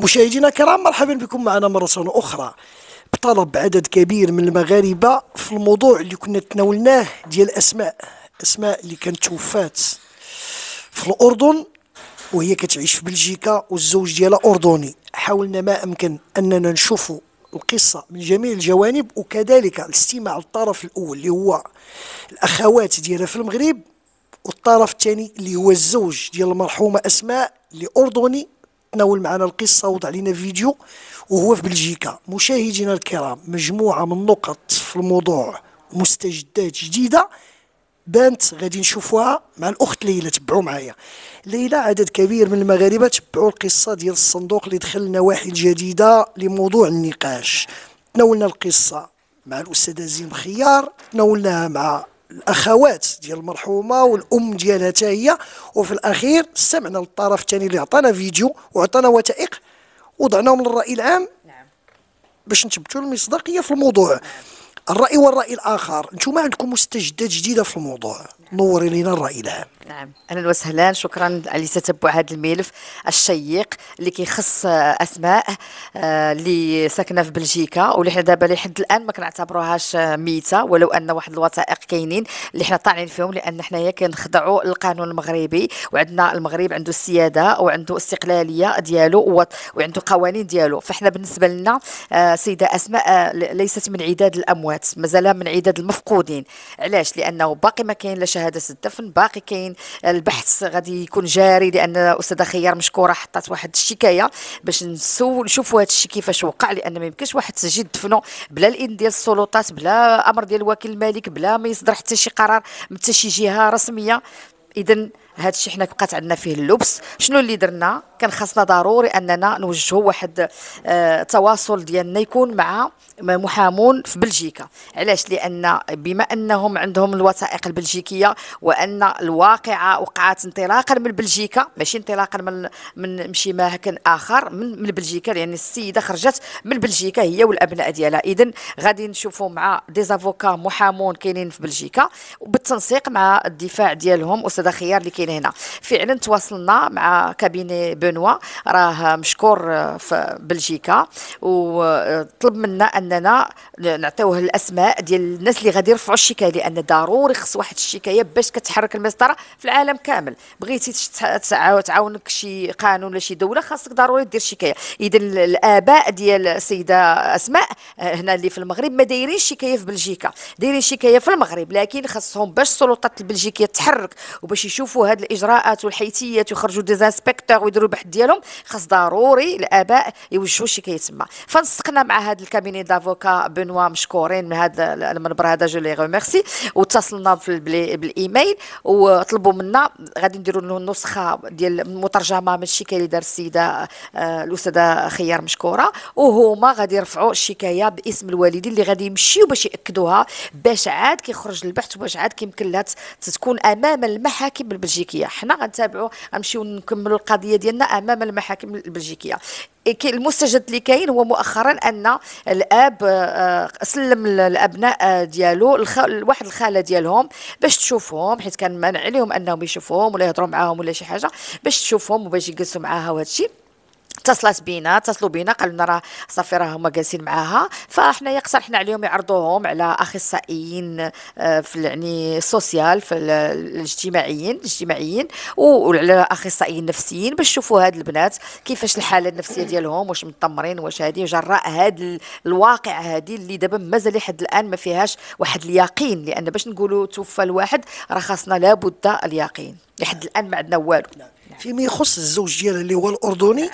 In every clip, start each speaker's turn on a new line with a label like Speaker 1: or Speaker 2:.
Speaker 1: مشاهدينا الكرام، مرحبا بكم معنا مرة أخرى بطلب عدد كبير من المغاربة في الموضوع اللي كنا تناولناه ديال أسماء اللي كانت توفات في الأردن وهي كتعيش في بلجيكا والزوج ديالها أردني. حاولنا ما أمكن أننا نشوفوا القصة من جميع الجوانب، وكذلك الاستماع للطرف الأول اللي هو الأخوات ديالها في المغرب، والطرف الثاني اللي هو الزوج ديال المرحومة أسماء اللي أردني تناول معنا القصة ووضع لنا فيديو وهو في بلجيكا. مشاهدينا الكرام، مجموعة من النقط في الموضوع مستجدات جديدة بانت غادي نشوفوها مع الأخت ليلى. تبعوا معايا ليلى. عدد كبير من المغاربة تبعوا القصة ديال الصندوق اللي دخل نواحي جديدة لموضوع النقاش. تناولنا القصة مع الأستاذة زين بخيار، تناولناها مع الاخوات ديال المرحومه والام ديالها حتى هي، وفي الاخير استمعنا للطرف الثاني اللي عطانا فيديو وعطانا وثائق وضعناهم للراي العام باش نثبتوا المصداقيه في الموضوع. الراي والراي الاخر، انتم عندكم مستجدات جديده في الموضوع، نوري لنا الراي العام.
Speaker 2: نعم، اهلا وسهلا، شكرا على تتبع هذا الملف الشيق اللي كيخص اسماء اللي ساكنه في بلجيكا، واللي حنا دابا لحد الان ما كنعتبروهاش ميته، ولو ان واحد الوثائق كاينين اللي حنا طالعين فيهم، لان حنايا كنخضعوا للقانون المغربي، وعندنا المغرب عنده السياده وعنده استقلاليه ديالو وعنده قوانين ديالو. فاحنا بالنسبه لنا سيده اسماء ليست من عداد الاموات، مازال من عداد المفقودين. علاش؟ لانه باقي ما كاين لا شهاده الدفن، باقي كاين البحث غادي يكون جاري، لان الاستاذه خيار مشكوره حطات واحد الشكايه باش نشوفوا هذا الشيء كيفاش وقع، لان ما يمكنش واحد تسجيل دفنه بلا الاذن ديال السلطات، بلا امر ديال وكيل الملك، بلا ما يصدر حتى شي قرار من حتى شي جهه رسميه. اذا هذا الشيء حنا بقات عندنا فيه اللبس. شنو اللي درنا؟ كان خاصنا ضروري اننا نوجهوا واحد التواصل ديالنا يكون مع محامون في بلجيكا. علاش؟ لان بما انهم عندهم الوثائق البلجيكيه، وان الواقعه وقعت انطلاقا من بلجيكا، ماشي انطلاقا من شي مكان اخر، من بلجيكا، لان السيده خرجت من بلجيكا هي والابناء ديالها. اذا غادي نشوفوا مع ديزافوكا محامون كاينين في بلجيكا، وبالتنسيق مع الدفاع ديالهم استاذه خيار اللي كاين هنا. فعلا تواصلنا مع كابيني بنوا، راه مشكور في بلجيكا، وطلب منا اننا نعطيوه الاسماء ديال الناس اللي غادي يرفعوا الشكايه، لان ضروري خص واحد الشكايه باش كتحرك المسطره في العالم كامل. بغيتي تعاونك شي قانون ولا شي دوله، خاصك ضروري دير شكايه. اذا الاباء ديال السيده اسماء هنا اللي في المغرب ما دايرين شكايه في بلجيكا، دايرين شكايه في المغرب، لكن خاصهم باش السلطات البلجيكيه تحرك وباش يشوفوا هاد الاجراءات والحيثيات ويخرجوا ديزانسبكتور ويديروا البحث ديالهم، خاص ضروري الاباء يوجهوا الشكايه تما. فنسقنا مع هذا الكابيني دافوكا بنوا، مشكورين من هذا المنبر هذا، جو لي ريميرسي، واتصلنا بالايميل وطلبوا منا غادي نديروا له نسخه ديال مترجمه من الشكايه اللي دار السيده الاستاذه خيار مشكوره، وهما غادي يرفعوا الشكايه باسم الوالدين اللي غادي يمشيو باش ياكدوها، باش عاد كيخرج البحث وباش عاد كيمكن لها تكون امام المحاكم البلجيكيه. حنا غنتابعوا، غنمشيو نكملوا القضيه ديالنا امام المحاكم البلجيكيه. المستجد اللي كاين هو مؤخرا ان الاب سلم الابناء ديالو لواحد الخاله ديالهم باش تشوفهم، حيت كان مانع عليهم انهم يشوفوهم ولا يهضروا معاهم ولا شي حاجه، باش تشوفهم وباش يجلسوا معاها. وهذا الشيء اتصلوا بينا قالوا لنا راه صافي راه هما جالسين معاها. فاحنا اقترحنا عليهم يعرضوهم على اخصائيين في يعني السوسيال، في الاجتماعيين وعلى اخصائيين نفسيين، باش يشوفوا هاد البنات كيفاش الحاله النفسيه ديالهم، واش مطمرين، واش هادي جراء هاد الواقع هادي اللي دابا مازال لحد الان ما فيهاش واحد اليقين، لان باش نقولوا توفى الواحد راه خاصنا لابد اليقين. لحد الان ما عندنا والو.
Speaker 1: فيما يخص الزوج ديالها اللي هو الاردني،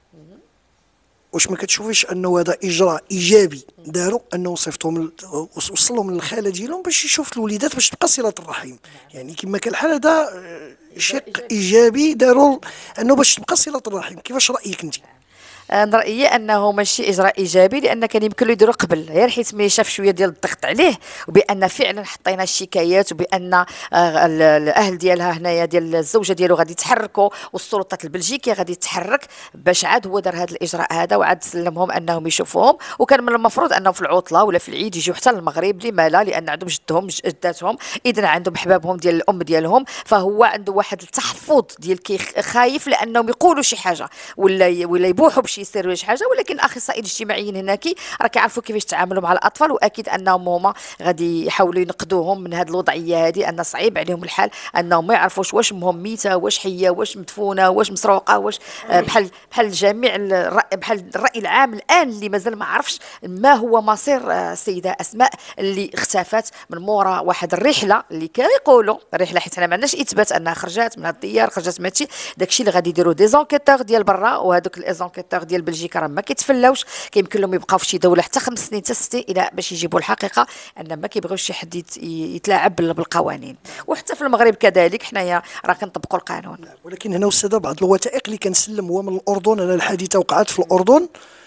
Speaker 1: واش ما كتشوفيش انه هذا اجراء ايجابي داروا، انه صيفطهم وصلهم للخاله ديالهم باش يشوف الوليدات باش تبقى صله الرحم؟ يعني كما كان الحال هذا شق ايجابي داروا انه باش تبقى صله الرحم. كيفاش رايك انت؟
Speaker 2: انا رايي انه ماشي اجراء ايجابي، لان كان يمكن له يديروا قبل، غير حيت ملي شاف شويه ديال الضغط عليه، وبان فعلا حطينا الشكايات، وبان الاهل ديالها هنايا ديال الزوجه ديالو غادي يتحركوا، والسلطات البلجيكيه غادي تتحرك، باش عاد هو دار هذا الاجراء هذا وعاد سلمهم انهم يشوفوهم. وكان من المفروض انه في العطله ولا في العيد يجيو حتى للمغرب. لما لا؟ لان عندهم جدهم جداتهم، اذا عندهم حبابهم ديال الام ديالهم، فهو عنده واحد التحفظ ديال خايف لانهم يقولوا شي حاجه ولا يبوحوا شي يصير ولا شي حاجه، ولكن الاخصائيين الاجتماعيين هناك راه كيعرفوا كيفاش يتعاملوا مع الاطفال، واكيد انهم هما غادي يحاولوا ينقذوهم من هذه الوضعيه هذه، ان صعيب عليهم الحال انهم ما يعرفوش واش امهم ميته، واش حيه، واش مدفونه، واش مسروقه، واش بحال جميع بحال الراي العام الان اللي مازال ما عرفش ما هو مصير السيده اسماء اللي اختفت من مورا واحد الرحله اللي كيقولوا رحله، حيت حنا ما عندناش اثبات انها خرجت من هذا الديار، خرجت من هادشي، داكشي اللي غادي يديروا دي زونكيتور ديال برا، وهذوك لي زونكيتور ديال بلجيكا راه ما كيتفلاوش، كيمكن لهم يبقاو في شي دوله حتى 5 سنين حتى 6 الى باش يجيبوا الحقيقه، ان ما كيبغيوش شي حد يتلاعب بالقوانين. وحتى في المغرب كذلك حنايا راه كنطبقوا القانون.
Speaker 1: ولكن هنا استاذه بعض الوثائق اللي كنسلم هو من الاردن، انا الحادثه وقعت في الاردن،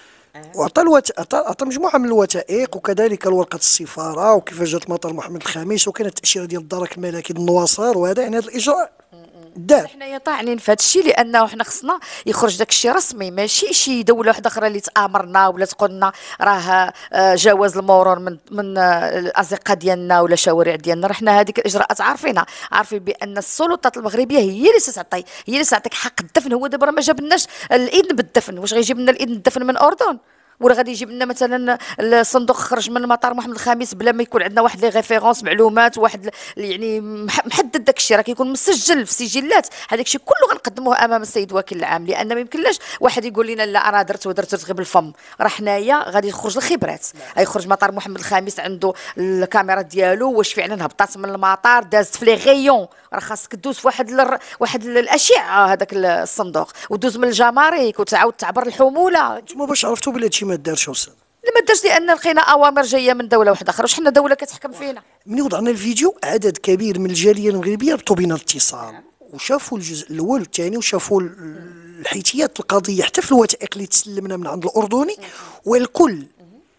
Speaker 1: وعطى مجموعه من الوثائق وكذلك الورقه السفاره وكيفاش جات مطار محمد الخامس، وكانت التاشيره ديال الدرك الملكي النواصر، وهذا يعني هذا الاجراء دار.
Speaker 2: حنايا طاعنين في هذا الشيء، لانه حنا خصنا يخرج داك الشيء رسمي، ماشي شي دوله واحده اخرى اللي تامرنا ولا تقولنا راه جواز المرور من الازقه ديالنا ولا شوارع ديالنا، راه حنا هذيك الاجراءات عارفينها، عارفين بان السلطات المغربيه هي اللي ستعطي، هي اللي تعطيك حق الدفن. هو دابا راه ما جابلناش الاذن بالدفن، واش غيجيب لنا الاذن بالدفن من الاردن؟ ولا غادي يجيب لنا مثلا الصندوق خرج من مطار محمد الخامس بلا ما يكون عندنا واحد لي ريفيرونس معلومات، واحد يعني محدد داك الشيء، راه كيكون مسجل في سجلات، هذاك الشيء كله غنقدموه امام السيد وكيل العام، لان ما يمكنلاش واحد يقول لنا لا انا درت غير بالفم، راه حنايا غادي يخرج الخبرات، غيخرج مطار محمد الخامس عنده الكاميرا ديالو، واش فعلا هبطات من المطار دازت في لي غيون، راه خاصك دوز في واحد الاشعه هذاك الصندوق، ودوز من الجمارك وتعاود تعبر الحموله.
Speaker 1: انتم باش عرفتوا بلي هادشي ما دارش استاذ؟
Speaker 2: ما دارش لان لقينا اوامر جايه من دوله واحده اخرى، واش حنا دوله كتحكم فينا؟
Speaker 1: ملي وضعنا الفيديو عدد كبير من الجاليه المغربيه ربطوا بنا الاتصال، وشافوا الجزء الاول والثاني، وشافوا الحيثيات القضيه حتى في الوثائق اللي تسلمنا من عند الاردني، والكل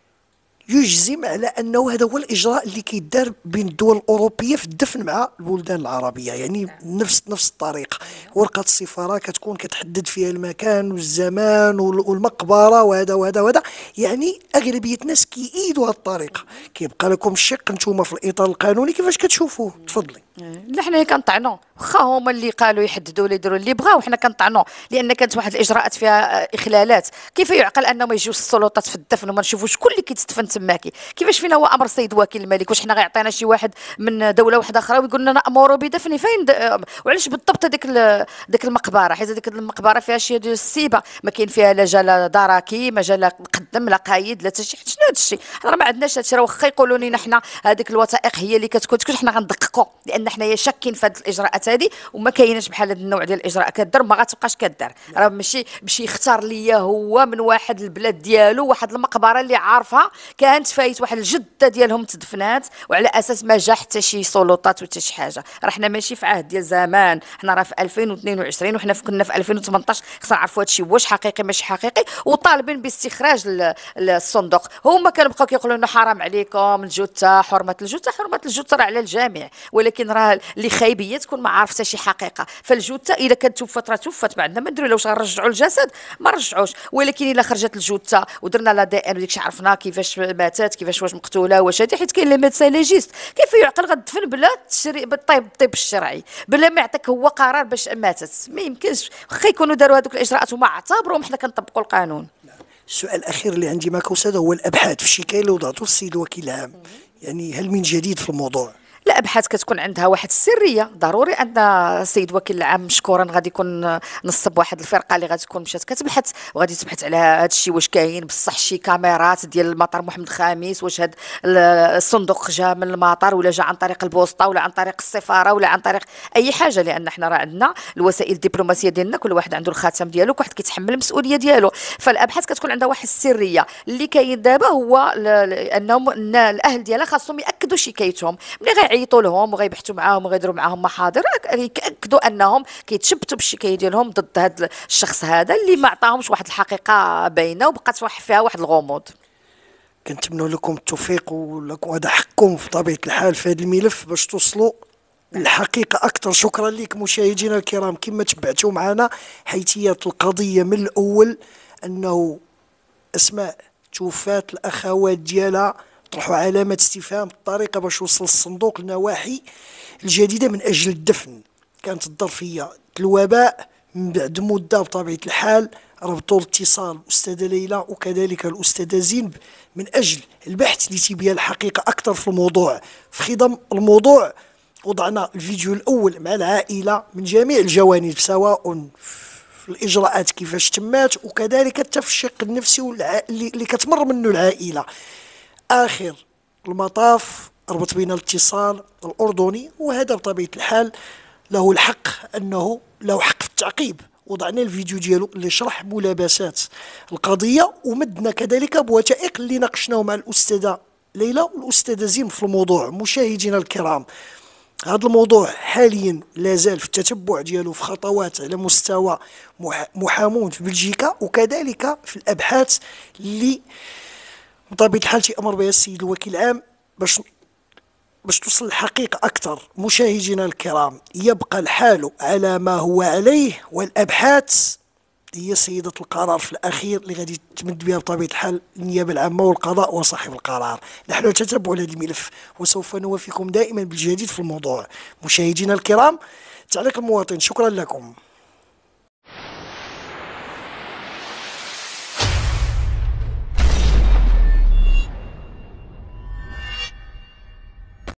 Speaker 1: يجزم على انه هذا هو الاجراء اللي كيدار بين الدول الاوروبيه في الدفن مع البلدان العربيه، يعني نفس الطريقه. ورقه السفاره كتكون كتحدد فيها المكان والزمان والمقبره وهذا يعني اغلبيه الناس كيأيدوا هذه الطريقه. كيبقى لكم الشق نتوما في الاطار القانوني كيفاش كتشوفوه؟ تفضلي.
Speaker 2: لا حنا كنطعنوا، واخا هما اللي قالوا يحددوا ولا يديروا اللي بغاو، حنا كنطعنوا لان كانت واحد الاجراءات فيها اخلالات. كيف يعقل انه ما يجيوش السلطات في الدفن وما نشوفوش شكون اللي كيتدفن تماكي؟ كيفاش فينا هو امر السيد وكيل الملك؟ واش حنا غيعطينا شي واحد من دوله واحده اخرى ويقول لنا امروا بدفني فين وعلاش بالضبط ديك المقبره؟ حيت هذيك المقبره فيها شي ديال السيبه، ما كاين فيها لا جا دراكي، ما جا لا مقدم لا قايد لا حتى شي. شنو هذا الشيء؟ راه ما عندناش هذا الشيء. راه واخا يقولوا لنا حنا هذيك الوثائق هي اللي كتكون حنا غندققوا، لان حنايا شاكين في هذه الاجراءات هذه، وما كايناش بحال هذا النوع ديال الاجراء كدار ما غتبقاش كدار. راه ماشي باش يختار ليا هو من واحد البلاد ديالو واحد المقبره اللي عارفها كانت فايت واحد الجده ديالهم تدفنات، وعلى اساس ما جا حتى شي سلطات وحتى شي حاجه. راه حنا ماشي في عهد ديال زمان، حنا راه في 2022 وحنا كنا في 2018. خصنا نعرفوا هذا الشيء واش حقيقي ماشي حقيقي، وطالبين باستخراج الصندوق. هما كانوا بقاو كيقولوا لنا حرام عليكم الجثه، حرمه الجثه راه على الجميع، ولكن راه اللي خايبيه تكون ما عارفه شي حقيقه. فالجثه الا كانت توفت راه توفت، ما عندنا ما نديروا. واش غنرجعوا الجسد؟ ما رجعوش. ولكن الا خرجت الجثه ودرنا لا دي ان وديك الشيء عرفنا كيفاش ماتت، كيفاش واش مقتوله واش هذه، حيت كاين لي ميدسان ليجيست. كيف يعقل غتدفن بلا بالطب الشرعي، بلا ما يعطيك هو قرار باش ماتت؟ ما يمكنش. واخا يكونوا داروا هذوك الاجراءات وما اعتبروهم حنا كنطبقوا القانون.
Speaker 1: السؤال الاخير اللي عندي معك استاذ هو الابحاث في الشكايه اللي وضعته السيد الوكيل العام، يعني هل من جديد في الموضوع؟
Speaker 2: لا، ابحاث كتكون عندها واحد السريه. ضروري ان السيد وكيل العام مشكورا غادي يكون نصب واحد الفرقه اللي غادي تكون مشات كتبحث، وغادي تبحث على هذا الشيء، واش كاين بصح شي كاميرات ديال المطار محمد الخامس، واش هذا الصندوق جا من المطار ولا جا عن طريق البوسطه ولا عن طريق السفاره ولا عن طريق اي حاجه، لان حنا راه عندنا الوسائل الدبلوماسيه ديالنا كل واحد عنده الخاتم ديالو، كل واحد كيتحمل المسؤوليه ديالو. فالابحاث كتكون عندها واحد السريه. اللي كاين دابا هو انهم الاهل ديالها خاصهم ياكدوا شكايتهم، ملي غيعيطوا لهم وغيبحثوا معاهم وغيديروا معاهم محاضر يتاكدوا انهم كيتشبتوا بالشكايه ديالهم ضد هذا الشخص هذا اللي ما عطاهمش واحد الحقيقه باينه وبقات فيها واحد الغموض.
Speaker 1: كنتمنوا لكم التوفيق، ولكم هذا حقكم في طبيعه الحال في هذا الملف باش توصلوا الحقيقه اكثر. شكرا لك مشاهدينا الكرام، كما تبعتوا معنا حيثيات القضيه من الاول، انه اسماء توفات، الاخوات ديالها طرحوا علامه استفهام الطريقه باش وصل الصندوق للنواحي الجديده من اجل الدفن. كانت الظرفيه الوباء، من بعد مده بطبيعه الحال ربطوا الاتصال الأستاذة ليلى وكذلك الأستاذة زينب من أجل البحث لتبيان الحقيقة أكثر في الموضوع. في خضم الموضوع وضعنا الفيديو الأول مع العائلة من جميع الجوانب، سواء في الإجراءات كيفاش تمات وكذلك التفشيق النفسي اللي كتمر منه العائلة. آخر المطاف ربط بين الاتصال الأردني، وهذا بطبيعة الحال له الحق أنه له حق في التعقيب. وضعنا الفيديو ديالو اللي شرح ملابسات القضية، ومدنا كذلك بوثائق اللي ناقشناه مع الأستاذة ليلى والأستاذة زين في الموضوع. مشاهدينا الكرام، هذا الموضوع حاليا لازال في التتبع ديالو، في خطوات على مستوى محامون في بلجيكا، وكذلك في الأبحاث اللي بطبيعة الحال تأمر بها السيد الوكيل العام باش توصل الحقيقة أكثر. مشاهدينا الكرام، يبقى الحال على ما هو عليه، والأبحاث هي سيدة القرار في الأخير اللي غادي تمد بها بطبيعة الحال النيابة العامة والقضاء وصاحب القرار. نحن نتتبع هذا الملف وسوف نوافيكم دائما بالجديد في الموضوع. مشاهدينا الكرام، تعليق المواطن، شكرا لكم.